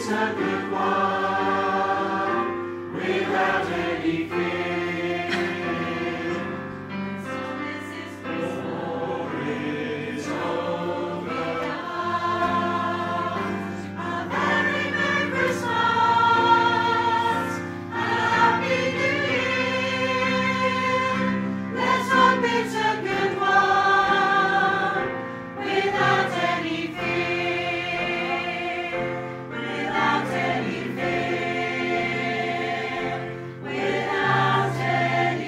is a good one, without any fear. War is over. A very Merry Christmas, a Happy New Year. Let's hope it's a good one, without any fear. Without any fear. Without any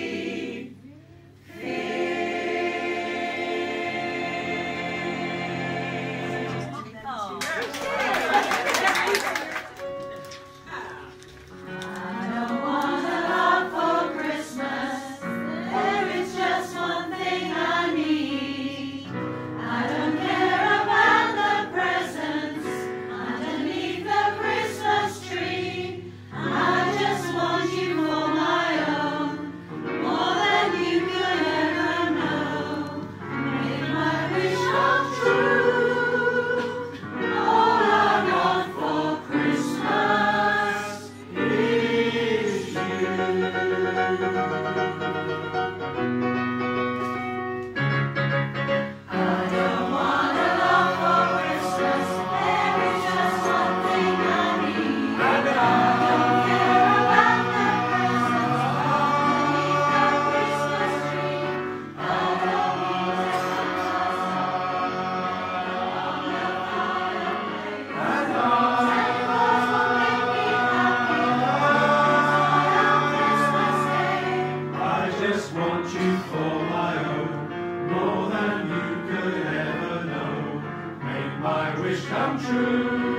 I don't want a lot for Christmas. There is just one thing I need. I don't care about the presents underneath the Christmas tree. I just want you for my own, more than you could ever know. Make my wish come true. All I want for Christmas is you. I don't want a lot for Christmas. There is just one thing I need. I don't care about the presents underneath the Christmas tree. I don't need I just want you for my own, more than you could ever know. Make my wish come true.